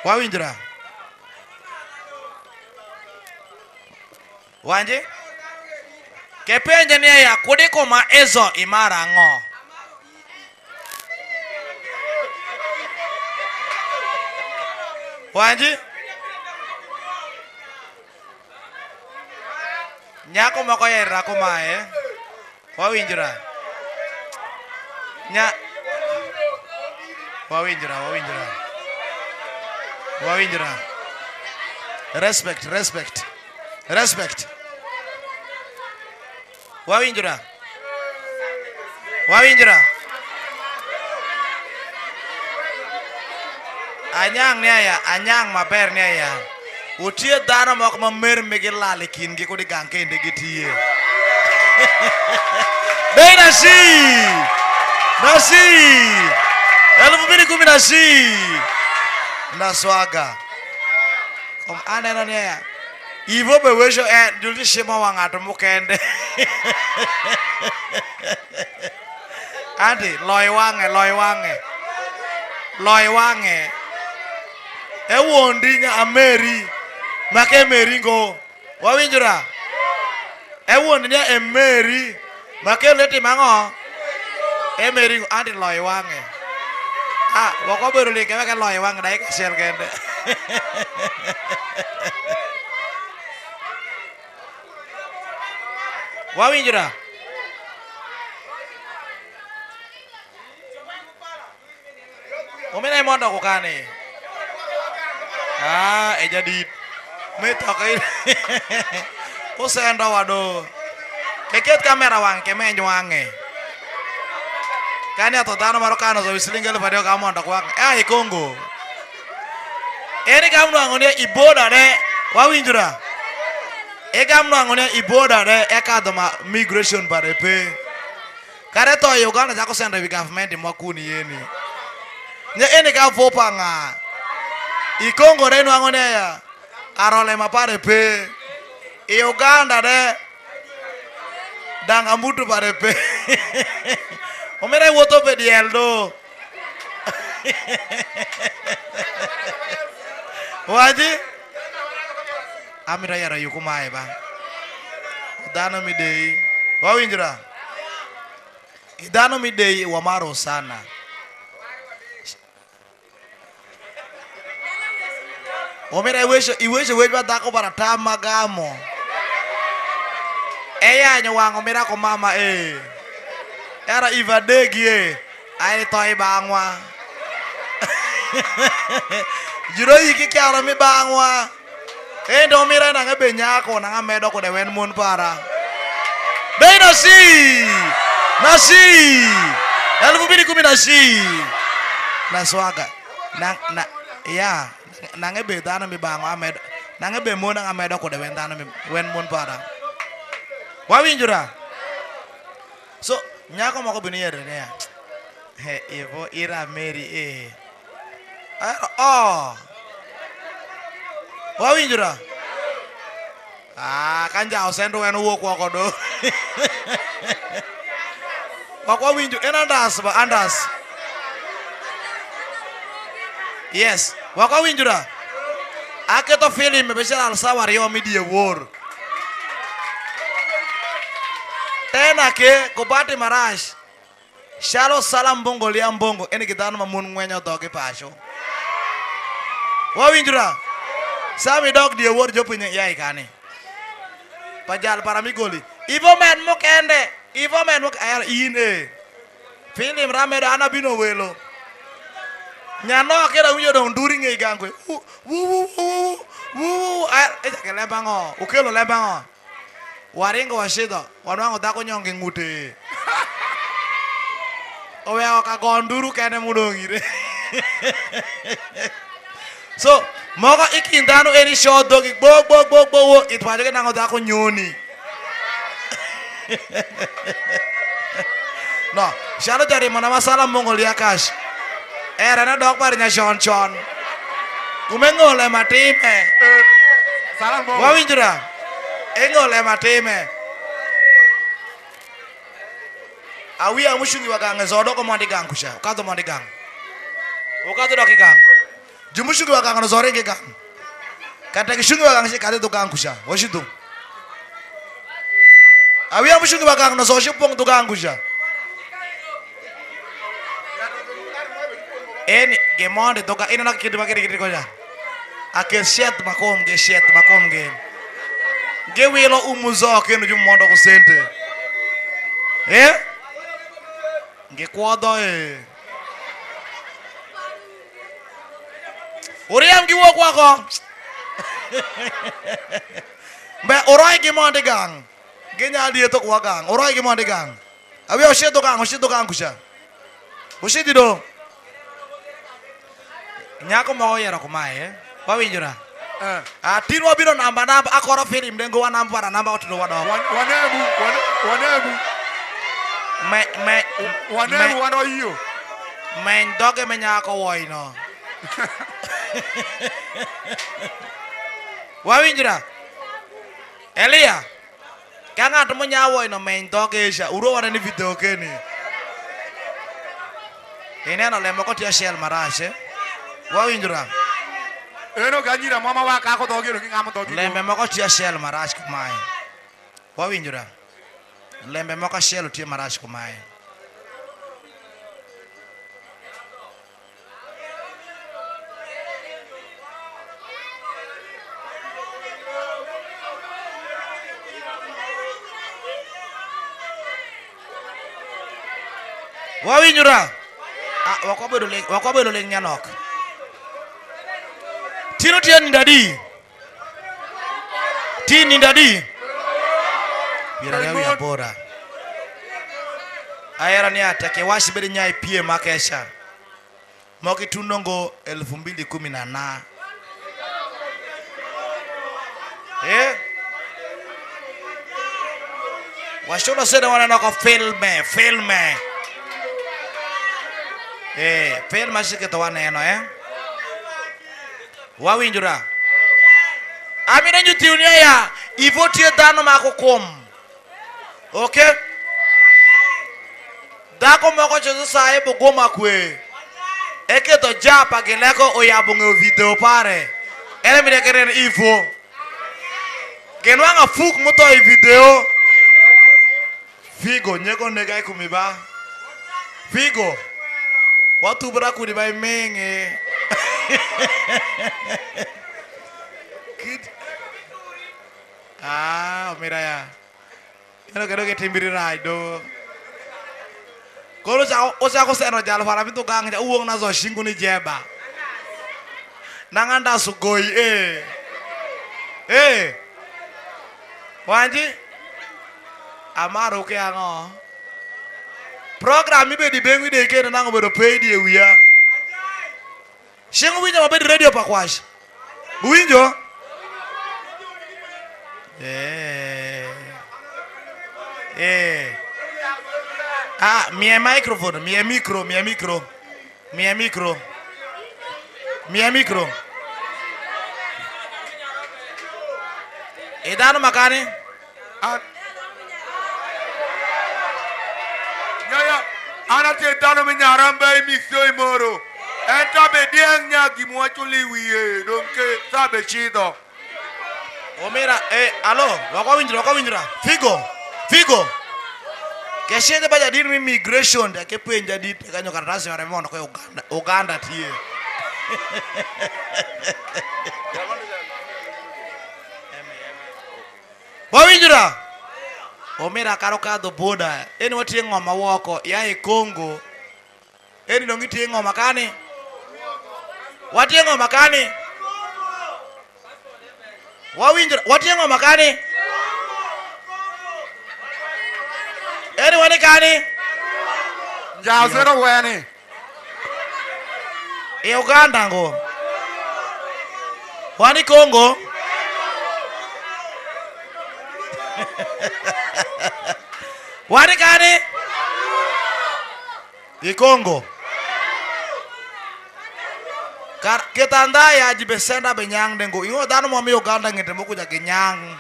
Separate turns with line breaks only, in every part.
Wawinjra. Wanje? Kepenje ni ya kudiko ma ezo imara ngo. Wanje? Nyako moko yera kumae. Wawinjra. Wawinjra. Respect. Wawinjra. Anyang ni aya, anyang maber ni aya. Utie dhano moko mamer migilal e kindgi kodi gang kende gitie. Dei Nasi 2010 Naswaga. Kom aneno ni aya. Ivo be wesho julti shema wangato mukende. Adi loy wange. E wondi nya ameri make meringo. Wawinjra. E wondi nya emeri make leti mango. E meringo adi loy wange. Wako beru like make loy wange dai kasel kende. Wawinjra. Omena mondo kukane. Jadi metokai. Usendo wado. Keket kamera wang kemenyo wange. Kani atau tanah marokano so wislinggal pada kamu andak wang. Kongo. Ini kamu angonia iboda de Wawinjra. Kamu angonia iboda de kadoma migration barepe. Kare to Uganda jako senda bi government makuni yeni. Nya ini ka vopanga. Kongo reno angonia ya. Arole mapare pe. Uganda de danga mutu pare pe. Omere woto pe di eldo. Waji? Amira yara yukumae ba. Dano midei. Wawinjra. Idano midei wamaro sana. Omera iwesho wejba dako para tamagamo. Eya nyawang omera ko mama Era ivadegi Ai toy bangwa. Juro iki kyara mi bangwa. Endo mira na ngabe nyako na ngamedo ko de wen mun para. Dei Nasi 2010 Naswaga. Ya nangabe dana mi bangwa amedo. Nangabe mo na ngamedo ko de wen dana mi wen mun para. Wawinjra. So nyako moko biniere ne ya. Ivo ira Mary Wawinjra. Kan jauh sendo wen wo ko do. Wako winju andas. Yes, wako winjra. Ake to film besar al sawar yo media war. Tena ke Kobati Marash. Shalo salam bongo liam bongo. Eni kitano mamun ngwenyo doge pasho. Wawinjra. Sami dog dia war jo punya yai kane. Pajal paramigoli. Ivo men mo kende. Ivo men mo air in Film rame do ana bino welo. Nyano akira unyo dong during gangwe. Ke lebango. Ukelo lebango. Waringo washido. Wanwango dako nyonge ngute. Owe ka gonduru kene mudongire. So, moga ikindano eni show dogi bog itu aja kan nango dako nyoni. No, siapa dari mana masalah Mongolia kas? Rena dok parinya Chon. Kumengole matime.
Salam Mongo.
Wawinjra. Engole matime. Awi amushungi wagange zodo ko mandi gang kusha. Ukato mandi gang. Ukato doki gang. Jumushungi wakang no sore ke kang. Kata kishungi wakang si kate tukang kusha. Washitu. Awia mushungi wakang no sore pong tukang kusha. Eni gemonde toka ina nak kitu makiri kiri koja. Ake shet makom ge. Ge wilo umuzo ke no jumondo ko sente. Ge kwado Uriam ki wok wako. Be oroi ki monde gang. Genya dia tok wagang. Oroi ki monde gang. Abi oshe to gang kusha. Oshe dido. Nyako mau ya rako mai Bawi jura. Tino biro namba akora film dengo wa namba otuno wado.
Wanebu. Wanebu wano iyo.
Men doge me nyako woi no. Bawi jura. Elia. Kanga temu nyawo no men doge sha uro wana ni video keni. Ini no lemo ko tia shell marashe. Bawi jura.
Eno ganyira mama wa kako dogi ro ngamo dogi.
Lembe moko tia shell marash kumai. Bawi jura. Lembe moko shell tia marash kumai. Bawi jura. Wakobe leng nyanok. Tino tia nindadi. Ti nindadi. Bira ya bora. Ayara ni atake washi bere nyai pie makesha. Moki tunongo 2018. Washono sena wana noko filme. Filma shike to wana eno Wawi njura. Amina njuti unia ya ivotie dano mako kom. Okay? Dako moko chezo sae bo goma kwe. Eke to japa geleko oyabunge video pare. Ele mire keren ivo. Genwanga fuk moto i video. Figo nyeko negai kumiba. Figo. Watu beraku di bai menge. Kid. Mira ya. Kero ke timbiri raido. Kalau aku seno jalo para itu gang ja uang nazo shingu ni jeba. Nanganda sugoi Wanji. Amaro ke ango. Program ibe di bengi de ke nango bedo pay di wiya. Shingu winjo mabedi radio pakwash. Winjo? Mia microphone, mia micro. Edano makani?
Anate dano menyarambai miso imoro. Enta bediang nyagi muachuli wiye. Donke sabe chido.
Omera, alo, wako winjira. Figo. Keshende baja diri immigration ya kepu jadi kanyo karatasi ya remono kwa Uganda tie. Wawinjira. Omera karoka do boda. Eni wati ngoma woko ya Kongo. Eni dongiti ngoma kani? Wati ngoma kani? Wawinjira, wati ngoma kani? Eni wani kani?
Jazero wani.
Uganda ngo. Wani Kongo? Wani kani? Kongo. Ketanda ya jibesenda benyang dengo. Ingo dano mwami Uganda ngete moku ja kenyang.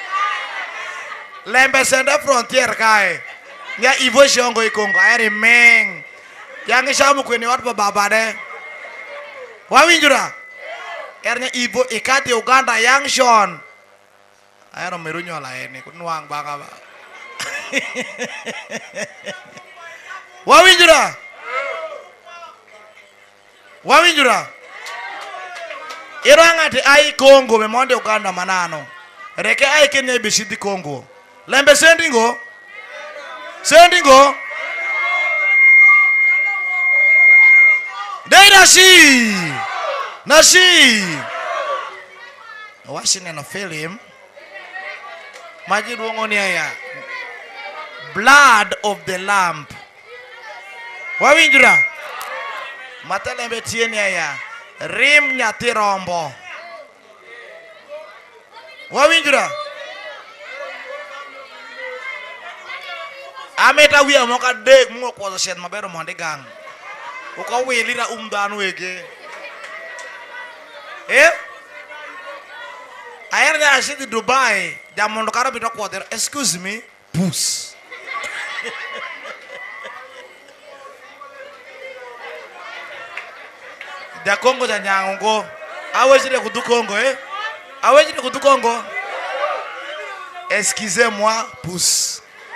Lembe senda frontier kai. Nya ivo shongo Kongo ayari meng. Yang ishamu kweni watu babade. Wawinjura. akhirnya ibu ikat di Uganda yang Sean akhirnya merunya lah ini kunuang bangga pak wawin jura iranga di ai Congo memonde Uganda manano reke ai Kenya bisi di Congo lembe sendingo dei nasi watching in a film maji duongonia ya blood of the lamb wawinjura matalembe tieni ya rim nyati rombo wawinjura ameta wiya moka dek mo ko sen mabero monde gang uko wilira umdanu wege akhirnya asih di Dubai jaman karo bito kuatir excuse me bus da Kongo ja nyango awe jide kudu Kongo awe jide kudu Kongo excusez-moi bus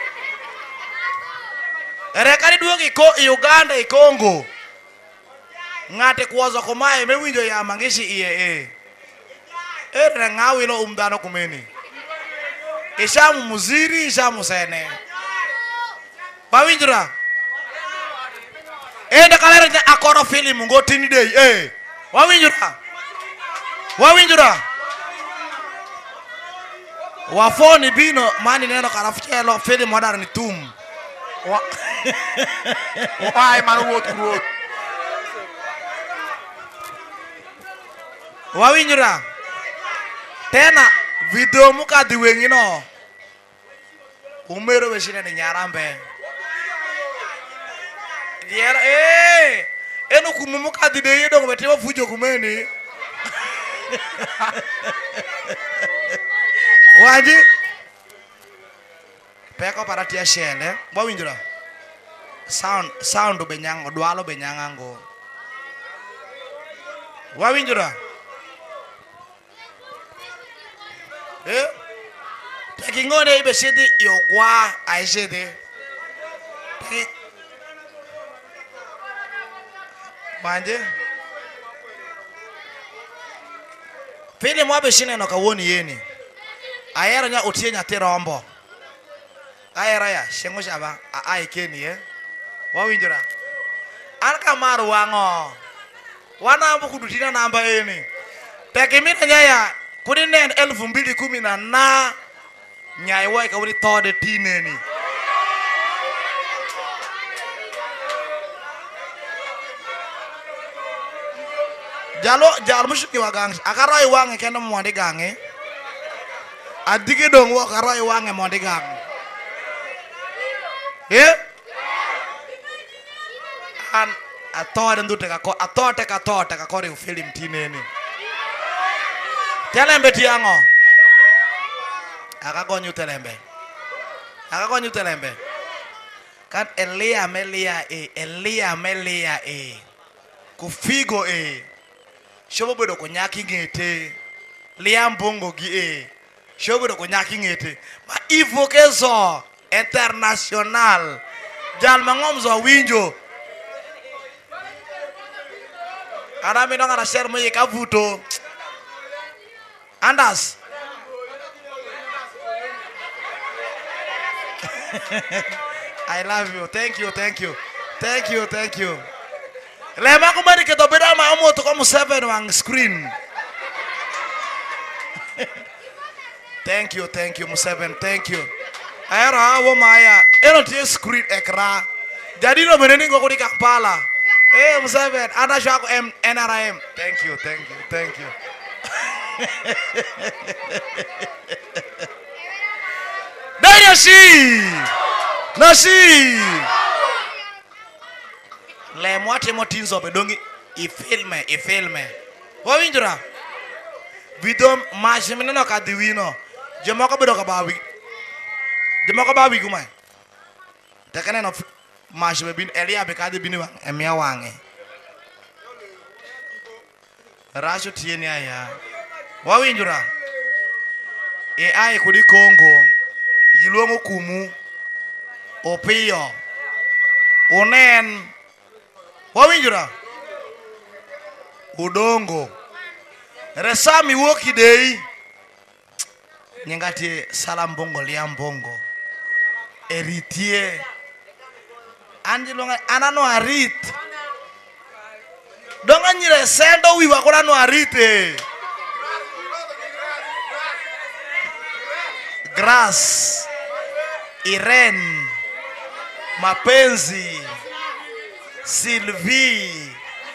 rekari duogi ko Uganda i Kongo ngate kuwaza komae mewinjo ya mangishi iye ngawilo umdano kumeni ishamu muziri ishamu sene bawinjura enda kalera na akoro film ngotini day wawinjura wafoni bino mani neno karafchelo film modern ni tum why man wot wawinjura tena video muka diwengino umero wesine ni nyarambe yera eno kumumuka dideye dong betewa fujo kumeni waji peko para tia shele bawinjura sound benyango dwalo benyangango wawinjura tekingone ibe shidi yogwa aishede manje fili mwabe shine no kawoni yeni ayera nya otie nya tirombo ayera ya shengo shaba aikeni wawinjura alka maru wango wana ambu kudutina namba eni tekimina nya ya kuri nen 2010 na nyai wai ka wuri tode tineni jalo mushiki wagang akaroi wange kena mwande gange adigi dong wo akaroi wange mwande gang an atode ndute ka kore film tineni telembe tiango akagonyu telembe kan Elia melia kufigo shobo bedo ko nyaki ngete liambongo gi shobo bedo ko nyaki ngete ma ivokezo international jal mangomzo winjo ara mi ngara share mo yikavuto andas I love you. Thank you. Lema kumari keto beda ma omo to komu 7 wang screen. Thank you Mu7. Thank you. Ayara wo maya. Eno tie screen ekra. Jadi lo meneni ngoko di Kampala. Mu7 ada shako NRM. Thank you. Nasi le mwate motinzo bedongi ifilme wawinjura video mashimina no kadiwino jemoko bedo ka bawi kumai takane no mashime bin Elia be kadi bini wa emia wange Racho tieni aya. Wawinjura. E ai kudi Kongo. Jiluongo kumu. Opiyo. Unen. Wawinjura. Udongo. Resami woki dei. Nyengati salam bongo liam bongo. Eritie. Anjilonga anano arit. Donga nyire sendo wiwa kona no arite. Grass. Irene. Mapenzi. Sylvie.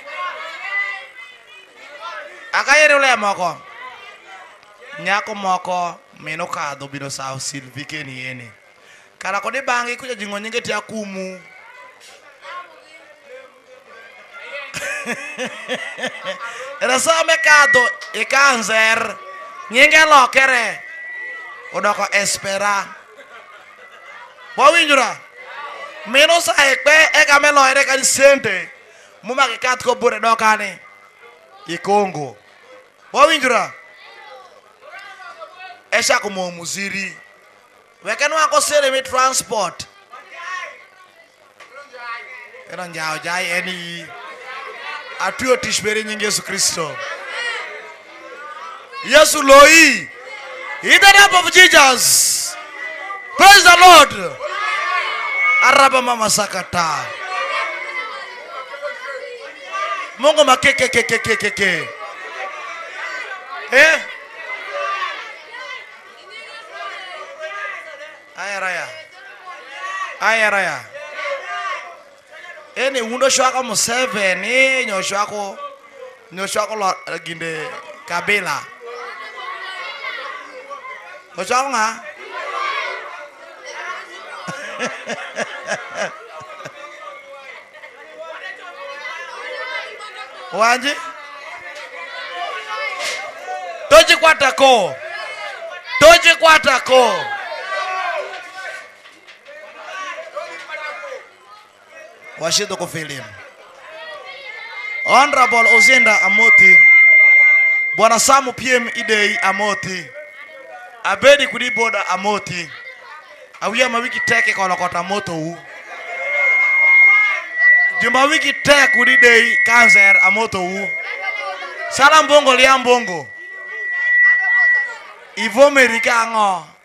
Akayere ule moko. Nyako moko meno kadho bino sao Sylvie keni yene. Kara kode bangi kuja jingo nyenge tia kumu. Rasa me kadho ikanzer nyenge lokere. Odoko espera. Wawinjura. Meno sa ekpe ekamelo ere kan sente. Muma ke kat ko bure dokane. Ikongo. Wawinjura. Esha kumo muziri. Wekenu ako sere mi transport. Eno njao jai eni. Atuyo tishberi nyingi Yesu Kristo. Yesu loi. In the name of Jesus. Praise the Lord. Araba mama sakata. Mungu makeke. Eh? Ayaraya. Eni undo shwako Museveni nyoshwako lo ginde Kabila. Nyoshwako nga? Wanji? Toji kwatako. Washido ko film. Honorable Ozinda Amoti. Bwana Samu PM Idei Amoti. Abedi kudi boda Amoti. Awia mawiki teke kwa lokota moto huu. Juma wiki teke kudi dei cancer amoto huu. Salam bongo liam bongo. Ivo merika ngo.